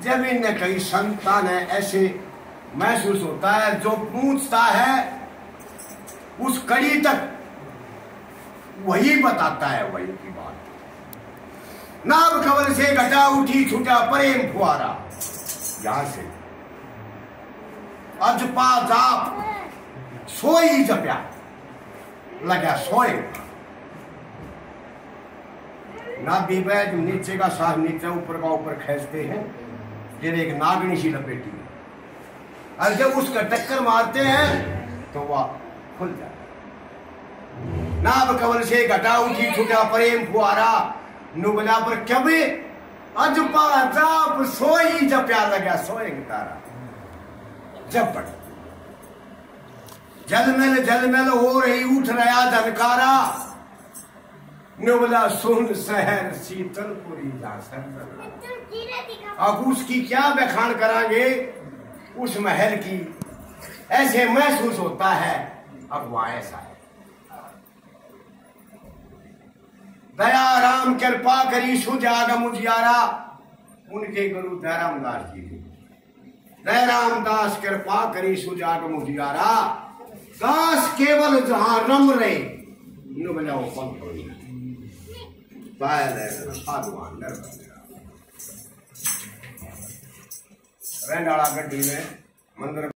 जब इन्हें कई संतान है ऐसे महसूस होता है, जो पूछता है उस कड़ी तक वही बताता है वही की बात। नाभ कमल से घटा उठी छूटा प्रेम फुआरा, यहां से अजपा जाप सोई जप्या लगा सोए। नाभि पे जो नीचे का सांस नीचे ऊपर का ऊपर खींचते हैं, फिर एक नागनी सी लपेटी है, और जब उसका टक्कर मारते हैं तो वह खुल जाता है। नाभ कमल से घटा उठी छूटा प्रेम फुआरा, नुबला पर कभी अजपा जाप सोई जप्या लगा सोए तारा। जब पड़ जलमल हो रही उठ रहा धनकारा, नुबला सुन शहर शीतलपुरी जा सर। अब उसकी क्या बखान करांगे उस महल की, ऐसे महसूस होता है। अब वह ऐसा है, दया राम कृपा करी सुजागम उजियारा, उनके गुरु दयाराम दास जी थे। दयाराम दास कृपा करी सुजागम उजियारा, दास केवल जहां रम रहे नुबला वो पल पड़ी रहने वाला गड्डी में मंदिर